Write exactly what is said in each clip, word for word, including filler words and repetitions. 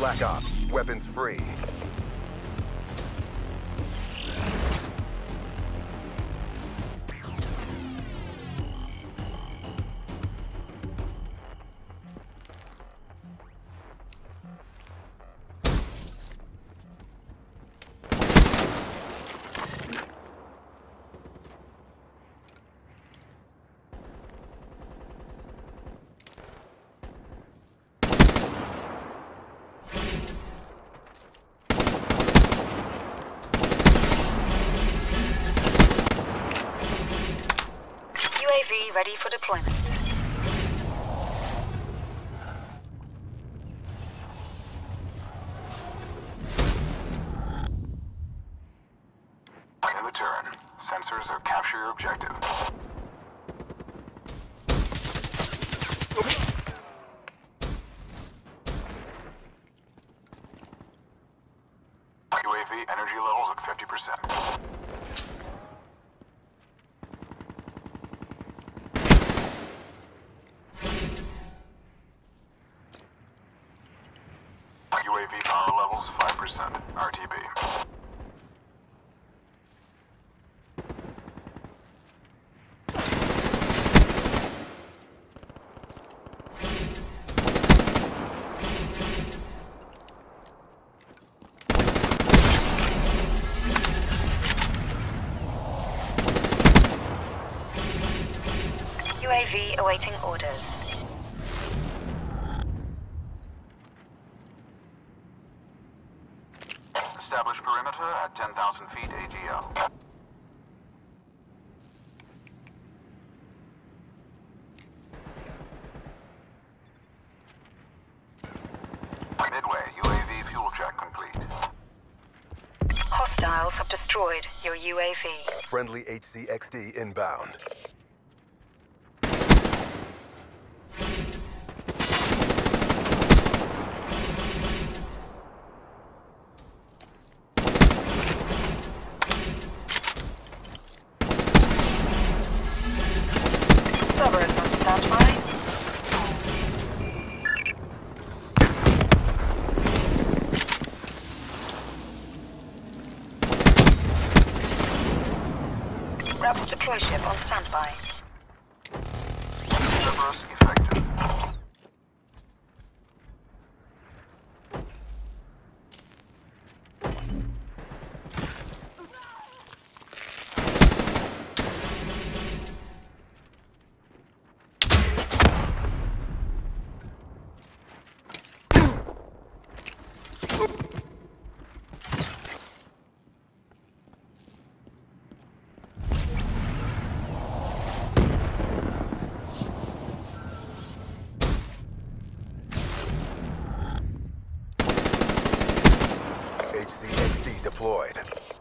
Black Ops, weapons free. U A V ready for deployment. In return, sensors are capture your objective. U A V energy levels at fifty percent. U A V power levels five percent. R T B. U A V awaiting orders. Establish perimeter at ten thousand feet A G L. Midway, U A V fuel check complete. Hostiles have destroyed your U A V. Friendly H C X D inbound. Cerberus on standby. Raps deploy ship on standby. Cerberus effective. H C X D deployed.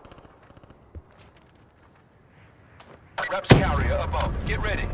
Raps carrier above. Get ready.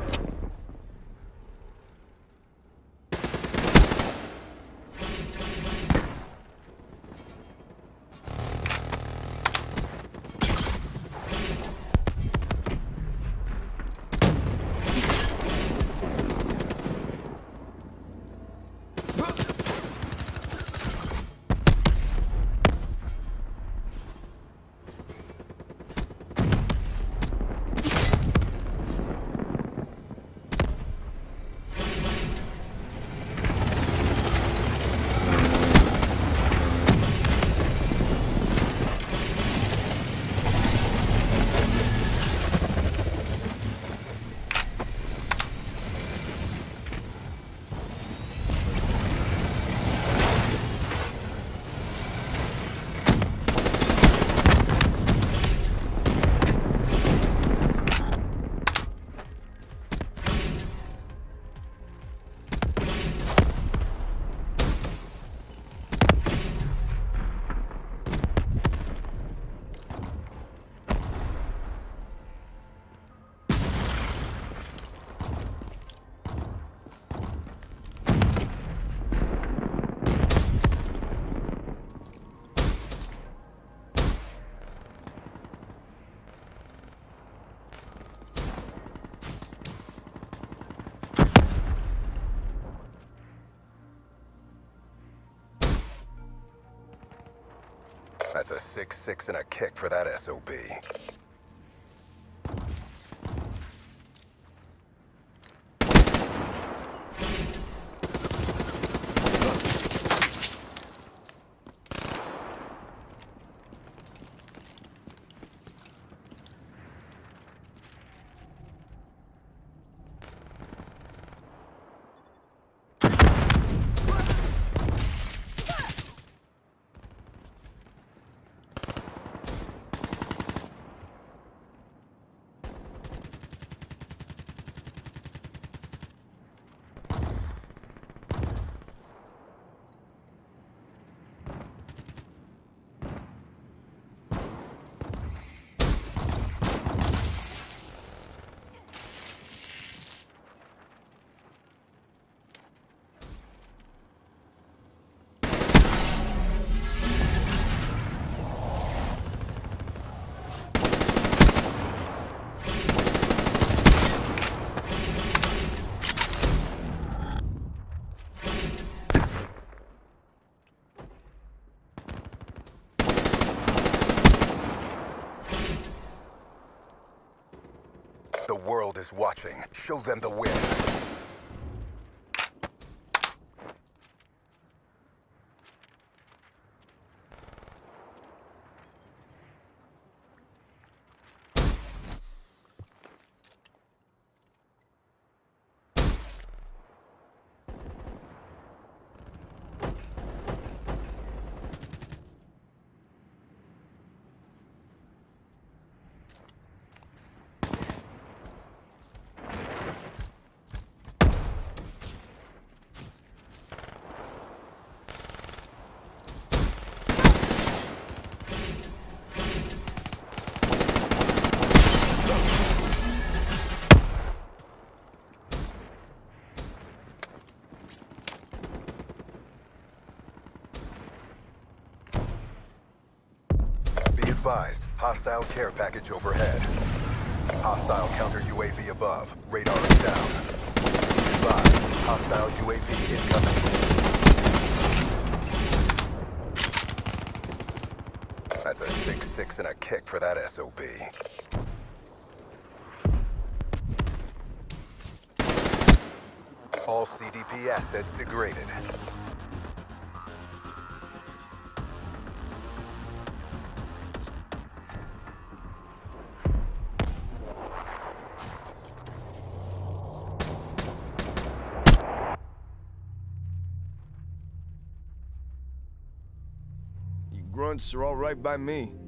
That's a six six and a kick for that S O B. The world is watching. Show them the win. Advised, hostile care package overhead. Hostile counter U A V above. Radar is down. Advised, hostile U A V incoming. That's a six six and a kick for that S O B. All C D P assets degraded. Grunts are all right by me.